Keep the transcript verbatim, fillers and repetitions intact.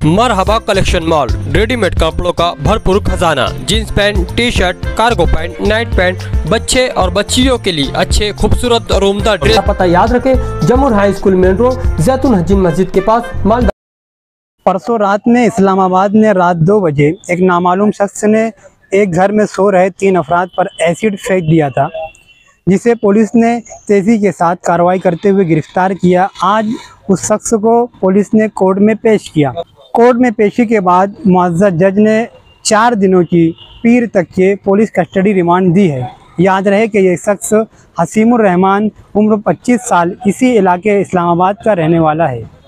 मरहबा collection mall, readymade कपड़ों का भरपूर खजाना। Jeans pant, T shirt, cargo pant, night pant, बच्चे और बच्चियों के लिए अच्छे खूबसूरत और उम्दा ड्रेस। पता याद रखें, Jamur high school main road, जैतून हजीन मस्जिद के पास, मालदा। परसों रात में इस्लामाबाद में रात दो बजे एक नामालूम शख्स ने एक घर में सो रहे तीन अफराद पर एसिड फेंक दिया था, जिसे पुलिस ने तेज़ी के साथ कार्रवाई करते हुए गिरफ्तार किया। आज उस शख्स को पुलिस ने कोर्ट में पेश किया। कोर्ट में पेशी के बाद मुअज़्ज़ज़ जज ने चार दिनों की पीर तक के पुलिस कस्टडी रिमांड दी है। याद रहे कि ये शख्स हसीमुर रहमान उम्र पच्चीस साल इसी इलाके इस्लामाबाद का रहने वाला है।